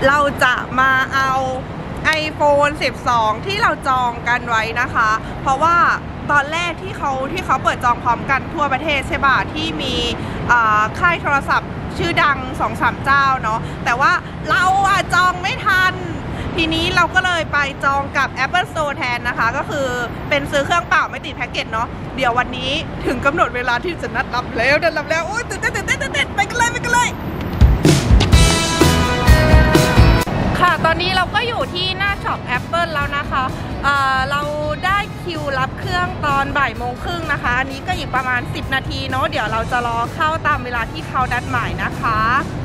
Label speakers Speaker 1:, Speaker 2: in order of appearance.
Speaker 1: เราจะมาเอา iPhone 12 ที่เราจองกันไว้นะคะเพราะว่าตอนแรกที่เขาเปิดจองพร้อมกันทั่วประเทศใช่ป่ะที่มีค่ายโทรศัพท์ชื่อดัง 2-3 เจ้าเนาะแต่ว่าเราจองไม่ทันทีนี้เราก็เลยไปจองกับ Apple Store แทนนะคะก็คือเป็นซื้อเครื่องเปล่าไม่ติดแพ็กเกจเนาะเดี๋ยววันนี้ถึงกำหนดเวลาที่จะนัดรับแล้วโอ๊ยตื่นเต้นไปกันเลยค่ะตอนนี้เราก็อยู่ที่หน้าช็อป Apple แล้วนะคะเราได้คิวรับเครื่องตอนบ่ายโมงครึ่งนะคะอันนี้ก็อีกประมาณ10 นาทีเนาะเดี๋ยวเราจะรอเข้าตามเวลาที่เขานัดหมายนะคะ